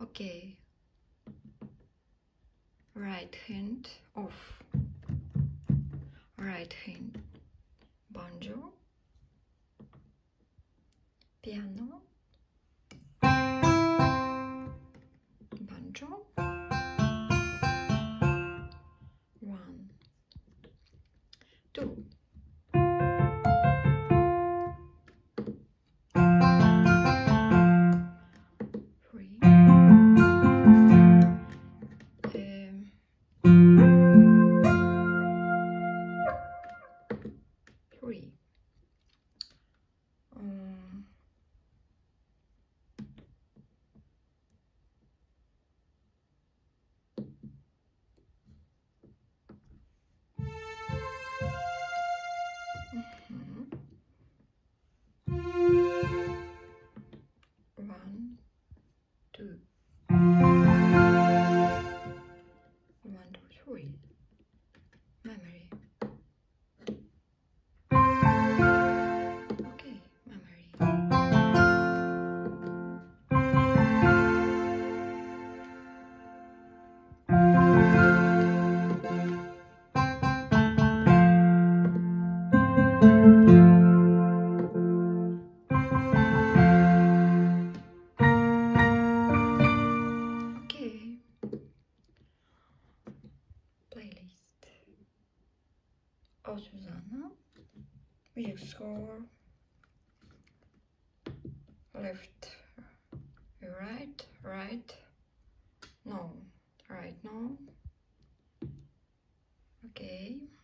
Okay. Right hand off. Right hand banjo, piano, banjo. 1, 2. 3. 3. One, two. 1, 2, 3. Memory. Okay, memory. Okay. Playlist. Oh, Susanna. Music score. Left, right, right. No, right, no. Okay.